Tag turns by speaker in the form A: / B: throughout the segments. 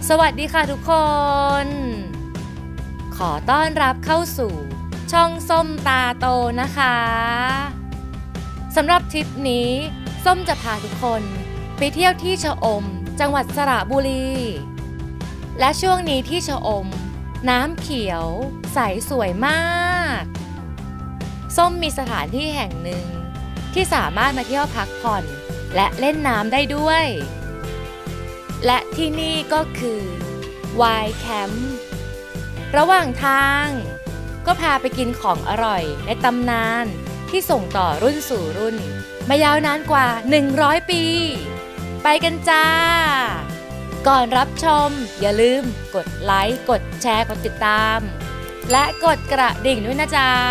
A: สวัสดีค่ะทุกคน ขอต้อนรับเข้าสู่ช่องส้มตาโตนะคะสำหรับทริปนี้ส้มจะพาทุกคนไปเที่ยวที่ชะอมจังหวัดสระบุรีและช่วงนี้ที่ชะอมน้ำเขียวใสสวยมากส้มมีสถานที่แห่งหนึ่งที่สามารถมาเที่ยวพักผ่อนและเล่นน้ำได้ด้วยและที่นี่ก็คือวายแคมป์ระหว่างทางก็พาไปกินของอร่อยในตำนานที่ส่งต่อรุ่นสู่รุ่นมายาวนานกว่า100 ปีไปกันจ้าก่อนรับชมอย่าลืมกดไลค์กดแชร์กดติดตามและกดกระดิ่งด้วยนะจ๊ะ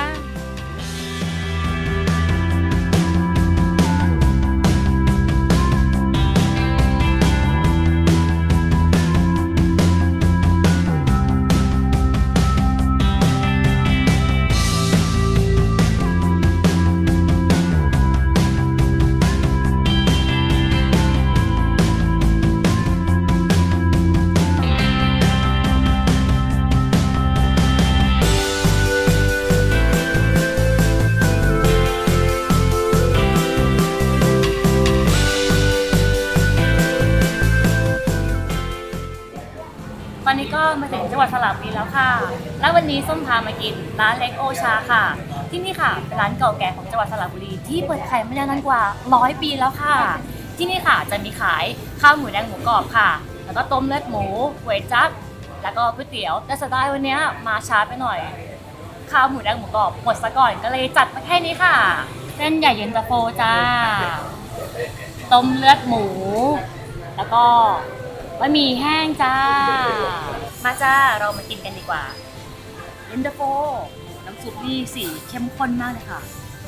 A: ตอนนี้ก็มาถึงจังหวัดสระบุรีแล้วค่ะและวันนี้ส้มพามากินร้านเล็กโอชาค่ะที่นี่ค่ะเป็นร้านเก่าแก่ของจังหวัดสระบุรีที่เปิดขายมายาวนานกว่า100 ปีแล้วค่ะที่นี่ค่ะจะมีขายข้าวหมูแดงหมูกรอบค่ะแล้วก็ต้มเลือดหมูก๋วยจั๊บแล้วก็ก๋วยเตี๋ยวแต่สไตล์วันนี้มาช้าไปหน่อยข้าวหมูแดงหมูกรอบหมดซะก่อนก็เลยจัดมาแค่นี้ค่ะเส้นใหญ่เย็นตาโฟจ้าต้มเลือดหมูแล้วก็บะหมี่แห้งจ้ามาจ้าเรามากินกันดีกว่าเย็นตาโฟน้ำซุปนี่สีเข้มข้นมากเลยค่ะ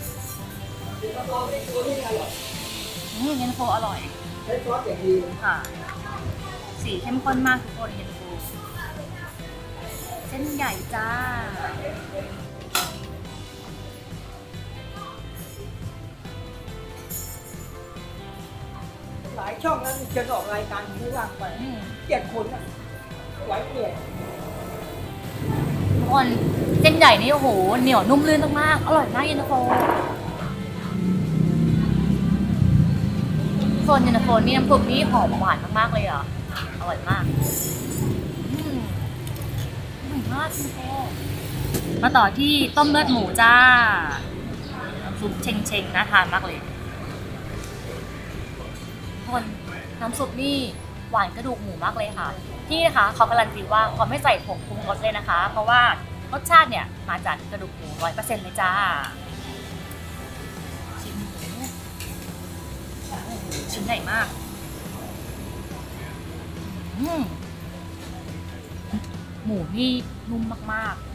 A: เย็นตาโฟอร่อยค่ะสีเข้มข้นมากทุกคนเย็นตาโฟเส้นใหญ่จ้า
B: หลายช่องแล้วจะออกรายการที่ว่างไป7 คนนะไหวเปลี่ยน
A: ทุกคนเส้นใหญ่นี่โอ้โหเหนียวนุ่มลื่นมากๆอร่อยมากเย็นตาโฟโซนเย็นตาโฟนี่น้ำซุปนี่หอมหวานมากๆเลยอ่ะอร่อยมากอร่อยมากเย็นตาโฟมาต่อที่ต้มเลือดหมูจ้าน้ำซุปเชงๆน่าทานมากเลยคนน้ำซุปนี่หวานกระดูกหมูมากเลยค่ะที่นะคะเขาการันตีว่าเขาไม่ใส่ผงปรุงรสเลยนะคะเพราะว่ารสชาติเนี่ยมาจากกระดูกหมู100%เลยจ้าชิ้นหมูชิ้นใหญ่มากหมูนี่นุ่มมากๆ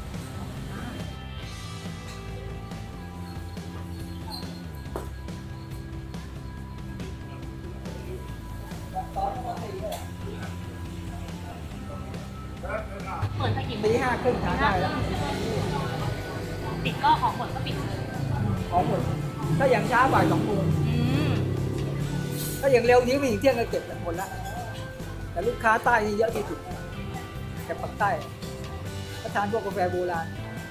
A: เปิดไปกี่โมง
B: ตี 5 ครึ่งทานได้แล้ว
A: ปิดก็ของหมดก็ปิด
B: ของหมดถ้าอย่างช้าบ่าย2 โมงถ้าอย่างเร็วนี้ไปถึงเที่ยงก็เก็บหมดแล้วแต่ลูกค้าใต้นี่เยอะที่สุดแต่ปักใต้ก็ทานพวกกาแฟโบราณ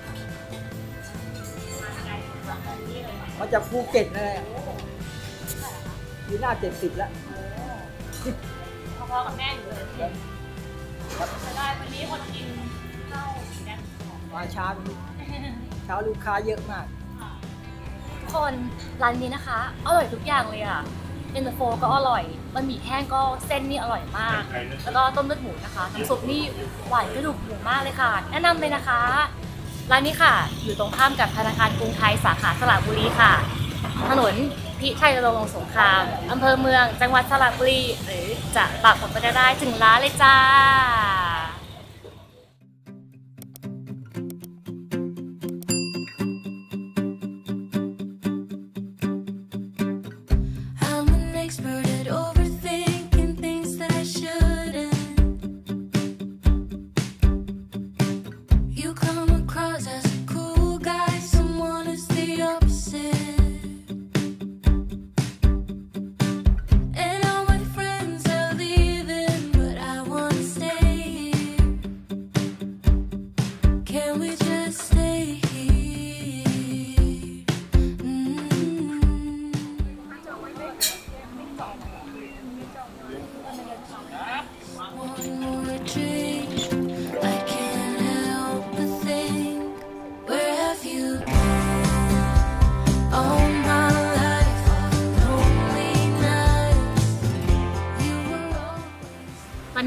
B: มาจากภูเก็ตนั่นแหละอยู่หน้า70แล้ว
A: พอๆกับแม่อยู่เลยจะได้วันนี้คนกินข้าวแดง
B: มาเช้าลูกค้าเยอะมาก
A: คนร้านนี้นะคะอร่อยทุกอย่างเลยอ่ะเย็นตาโฟก็อร่อยบะหมี่แห้งก็เส้นนี่อร่อยมากแล้วก็ต้มเลือดหมูนะคะน้ำซุปนี่หวานกระดูกหมูมากเลยค่ะแนะนำเลยนะคะร้านนี้ค่ะอยู่ตรงข้ามกับธนาคารกรุงไทยสาขาสระบุรีค่ะถนนพิชัยนรงค์สงครามอำเภอเมืองจังหวัดสระบุรีหรือจะปักหมุดไปได้ถึงร้านเลยจ้า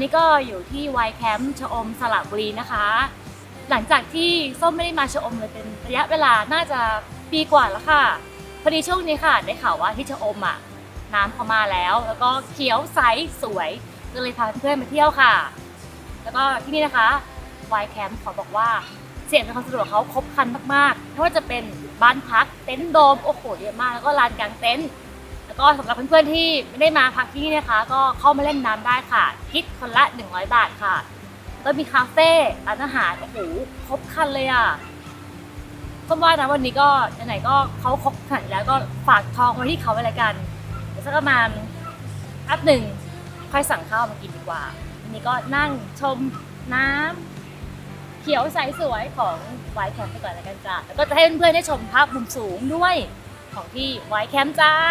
A: นี้ก็อยู่ที่ไวท์แคมป์ชะอมสระบุรีนะคะ หลังจากที่ส้มไม่ได้มาชะอมเลยเป็นระยะเวลาน่าจะปีกว่าแล้วค่ะพอดีช่วงนี้ค่ะได้ข่าวว่าที่ชะอมน้ำเข้ามาแล้วก็เขียวใสสวยก็เลยพาเพื่อนมาเที่ยวค่ะแล้วก็ที่นี่นะคะไวท์แคมป์ขอบอกว่าสิ่งอำนวยความสะดวกเขาครบครันมากๆไม่ว่าจะเป็นบ้านพักเต็นท์โดมโอ้โหเยอะมากแล้วก็ลานกางเต็นท์แล้วก็สำหรับเพื่อนๆที่ไม่ได้มาพักที่นี่นะคะก็เข้ามาเล่นน้ำได้ค่ะคิดคนละ100 บาทค่ะแล้วมีคาเฟ่ร้านอาหารโอ้โหครบครันเลยก็ว่านะวันนี้ก็ไหนๆก็เขาครบขนาดแล้วก็ฝากทองไว้ที่เขาไว้เลยกันเดี๋ยวสักประมาณอัพหนึ่งค่อยสั่งข้าวมากินดีกว่าวันนี้ก็นั่งชมน้ำเขียวใสสวยของไวท์แคมป์ไปก่อนแล้วกันจ้าแล้วก็จะให้เพื่อนๆได้ชมภาพมุมสูงด้วยของที่ไวท์แคมป์จ้า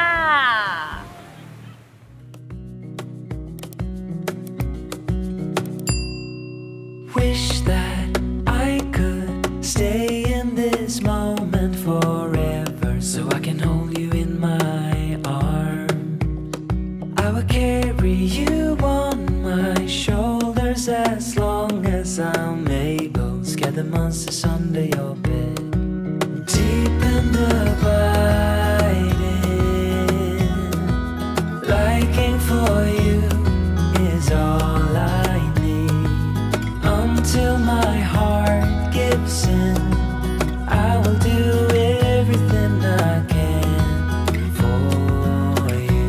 C: Wish that I could stay in this moment forever, so I can hold you in my arms. I will carry you on my shoulders as long as I'm able. Scare the monsters under your bed. Deep and abiding, liking for you is all I need. Until my heart gives in, I will do everything I can for you.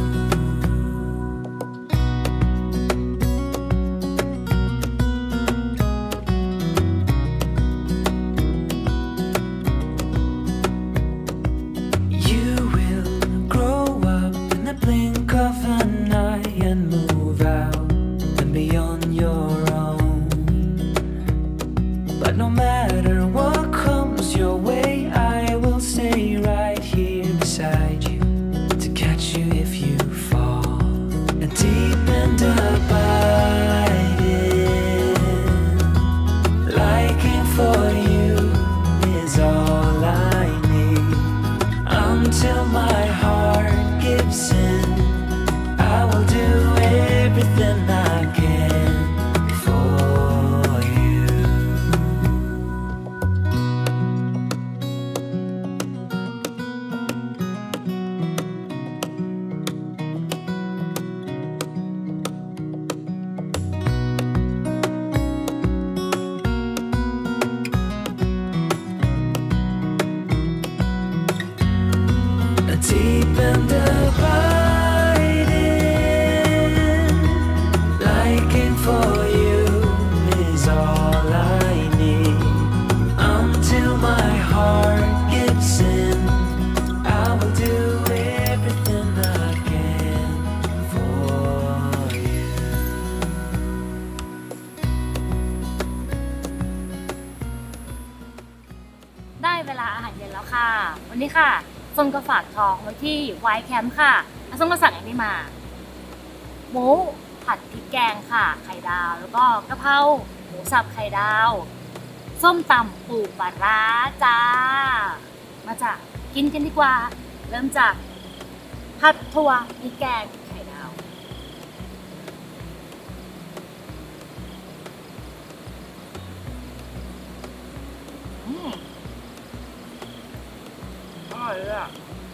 C: You will grow up in the blink of an eye and move out and beyond your own. But no matter what comes your way, I will stay right here beside you to catch you if you fall. And deep and abiding, liking for you is all I need. Until my heart gives in, I will do everything I can for you.
A: ได้เวลาอาหารเย็นแล้วค่ะวันนี้ค่ะส้มก็ฝากทองไว้ที่ไวท์แคมป์ค่ะส้มก็สั่งอันนี้มาหมูผัดพริกแกงค่ะไข่ดาวแล้วก็กะเพราหมูสับไข่ดาวส้มตำปูปลาร้าจ้ามาจ้ะกินกันดีกว่าเริ่มจากผัดถั่วพริกแกงไข่ดาวอร่อยเลยอ่ะ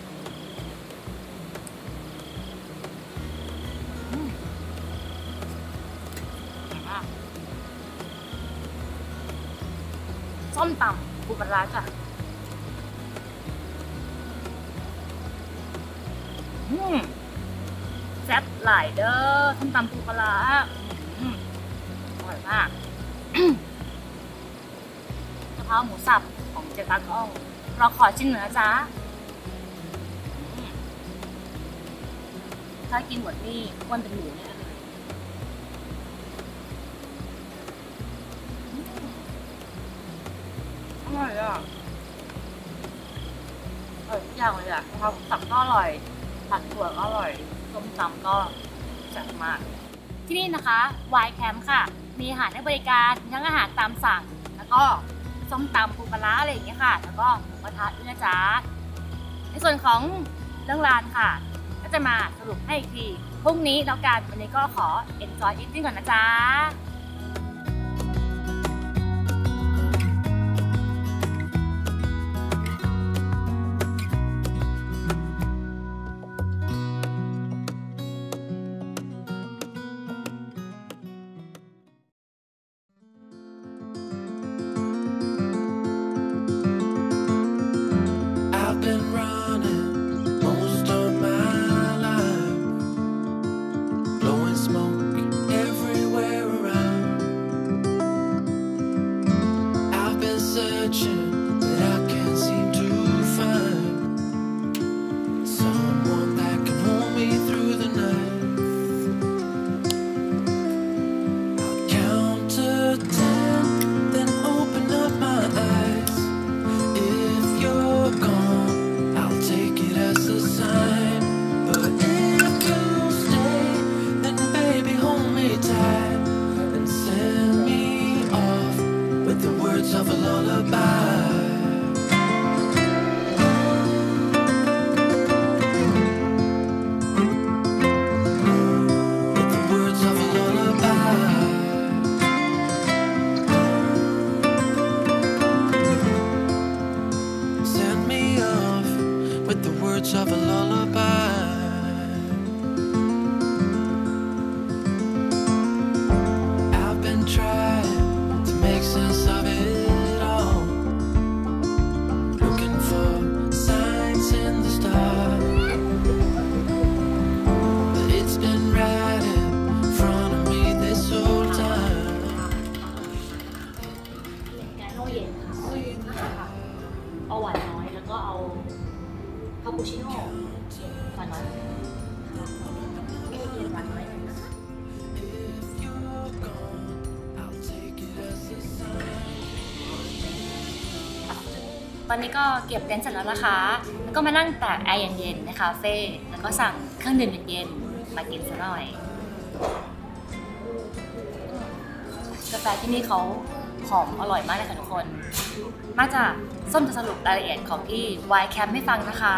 A: ส้มตำปูปลาร้าจ้ะแซ่บหลายเด้อส้มตำปูปลาร้าอร่อยมากกะเพราหมูสับของเจ๊ตากล้องเราขอชิ้นหนึ่งนะจ๊ะถ้ากินหมดนี่อ้วนเป็นหมูแน่เลยอร่อยอ่ะอร่อยทุกอย่างเลยอ่ะกะเพราหมูสับก็อร่อยผัดถั่วก็อร่อยส้มตำก็แซ่บมากที่นี่นะคะไวท์แคมป์ค่ะมีอาหารให้บริการทั้งอาหารตามสั่งแล้วก็ส้มตำปูปลาร้าอะไรอย่างเงี้ยค่ะแล้วก็หมูกระทะด้วยนะจ๊ะในส่วนของเรื่องร้านค่ะก็จะมาสรุปให้อีกทีพรุ่งนี้แล้วกันวันนี้ก็ขอ enjoy eating ก่อนนะจ๊ะ
C: of a lullaby. I've been trying to make sense of it all, looking for signs in the stars, but it's been right in front of me this whole time.
A: แกงโม่เย็นค่ะเอาหวานน้อยแล้วก็เอาคาปูชิโน่หวานน้อยหวานน้อยนะคะตอนนี้ก็เก็บเต็นท์เสร็จแล้วนะคะแล้วก็มานั่งตากแอร์เย็นๆในคาเฟ่แล้วก็สั่งเครื่องดื่มเย็นๆมากินซะหน่อยกาแฟที่นี่เขาหอมอร่อยมากเลยค่ะทุกคนมาจากส้มจะสรุปรายละเอียดของที่ Y Camp ให้ฟังนะคะ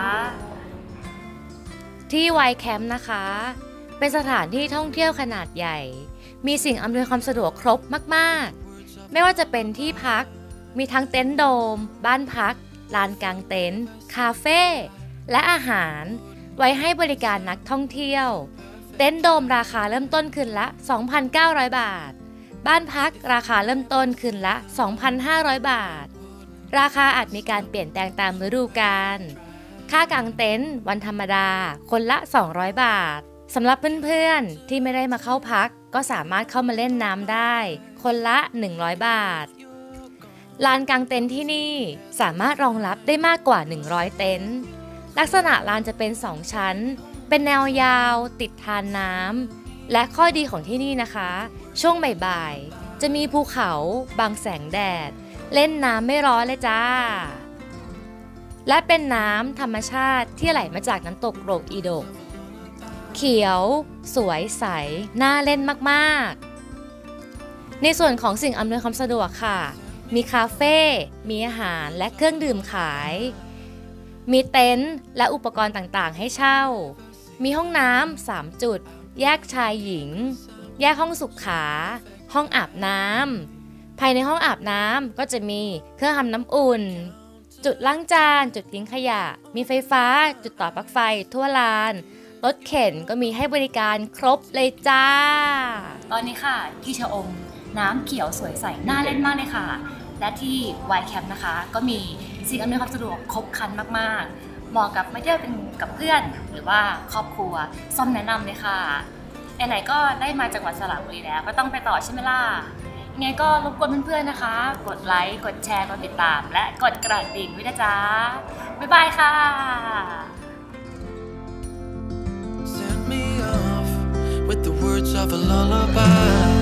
A: ที่ Y Camp นะคะเป็นสถานที่ท่องเที่ยวขนาดใหญ่มีสิ่งอำนวยความสะดวกครบมากๆไม่ว่าจะเป็นที่พักมีทั้งเต็นท์โดมบ้านพักลานกางเต็นท์คาเฟ่และอาหารไว้ให้บริการนักท่องเที่ยวเต็นท์โดมราคาเริ่มต้นคืนละ 2,900 บาทบ้านพักราคาเริ่มต้นคืนละ 2,500 บาทราคาอาจมีการเปลี่ยนแปลงตามฤดูกาลค่ากางเต็นท์วันธรรมดาคนละ200 บาทสำหรับเพื่อนๆที่ไม่ได้มาเข้าพักก็สามารถเข้ามาเล่นน้ำได้คนละ100 บาทลานกางเต็นท์ที่นี่สามารถรองรับได้มากกว่า100เต็นท์ลักษณะลานจะเป็น2ชั้นเป็นแนวยาวติดทานน้ำและข้อดีของที่นี่นะคะช่วงบ่ายๆจะมีภูเขาบังแสงแดดเล่นน้ำไม่ร้อนเลยจ้าและเป็นน้ำธรรมชาติที่ไหลมาจากน้ำตกโรกอีโดกเขียวสวยใสน่าเล่นมากๆในส่วนของสิ่งอำนวยความสะดวกค่ะมีคาเฟ่มีอาหารและเครื่องดื่มขายมีเต็นท์และอุปกรณ์ต่างๆให้เช่ามีห้องน้ำ3จุดแยกชายหญิงแยกห้องสุขาห้องอาบน้ำภายในห้องอาบน้ำก็จะมีเครื่องทำน้ำอุ่นจุดล้างจานจุดทิ้งขยะมีไฟฟ้าจุดต่อปลั๊กไฟทั่วลานรถเข็นก็มีให้บริการครบเลยจ้าตอนนี้ค่ะที่ชะอมน้ำเขียวสวยใสน่าเล่นมากเลยค่ะและที่ Y Camp นะคะก็มีสิ่งอำนวยความสะดวกครบครันมากๆเหมาะกับไม่เที่ยวเป็นกับเพื่อนหรือว่าครอบครัวส้มแนะนำเลยค่ะไหนๆก็ได้มาจังหวัดสระบุรีแล้วก็ต้องไปต่อใช่ไหมล่ะยังไงก็รบกวนเพื่อนๆนะคะกดไลค์กดแชร์กดติดตามและกดกระดิ่งด้วยนะจ๊ะบ๊ายบายค่ะ
C: Send me off with the words of a lullaby.